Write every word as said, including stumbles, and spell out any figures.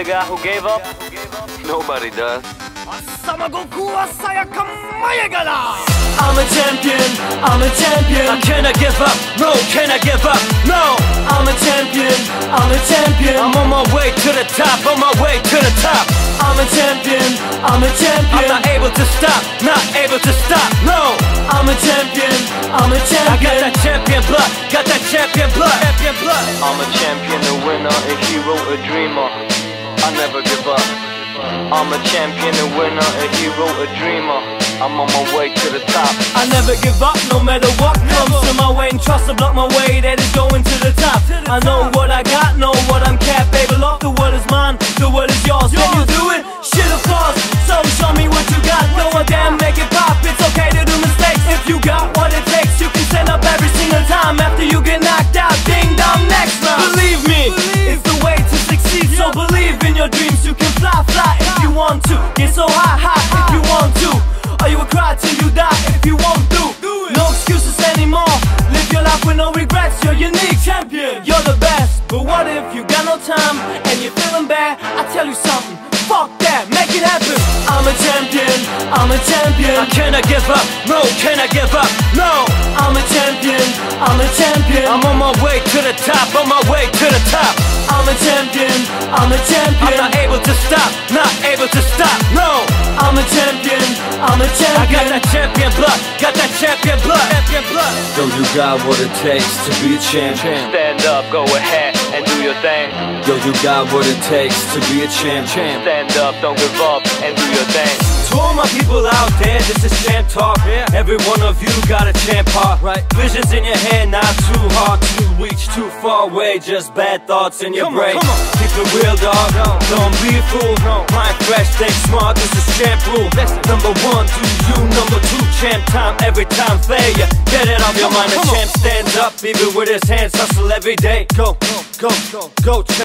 the guy who gave up? Nobody does. I'm a champion, I'm a champion. I cannot give up, no, can I give up, no. I'm a champion, I'm a champion. I'm on my way to the top, on my way to the top. I'm a champion, I'm a I'm champion. not able to stop, not able to stop, no. I'm a champion, I'm a I got champion. that champion blood, got that champion blood, champion blood. I'm a champion, a winner, a hero, a dreamer. I never give up. I'm a champion, a winner, a hero, a dreamer. I'm on my way to the top. I never give up, no matter what comes to my way, and trust to block my way, that is going to the top. I know what I got, know what I'm capable of. The world is mine, the world is yours. Can you do it? Shit, of course. So show me what you got. Go out there and make it pop. It's okay to do mistakes. If you got what it takes, you can stand up every single time after you get knocked out. Ding dong, next round. Believe me, it's the way to succeed. So believe in your dreams. You can fly, fly if you want to. Get so high, high if you want to. Or you will cry till you die if you won't do. No excuses anymore. Live your life with no regrets. You're unique, champion. You're the best. But what if you got no time and you're feeling bad? I tell you something. Fuck that. Make it happen. I'm a champion. I'm a champion. I cannot give up, no, can I give up, no. I'm a champion. I'm a champion. I'm on my way to the top, on my way to the top. I'm a champion. I'm a I'm champion. not able to stop, not able to stop, no. I'm a champion. I'm a I got champion. that champion blood, got that champion blood, champion blood. Yo, you got what it takes to be a champion. Stand up, go ahead, and do your thing. Yo, you got what it takes to be a champion. Stand up, don't give up, and do your thing. To all my people out there, this is champ talk. Every one of you got a champ heart, right? Visions in your head, not too hard to reach, too far away. Just bad thoughts in your brain. Keep it real, dog. Don't be a fool. Mind fresh, think smart. This is champ rule. Number one, do you. Number two, champ time. Every time failure, get it off your mind. A champ stands up, even with his hands, hustle every day. Go, go, go, go, go.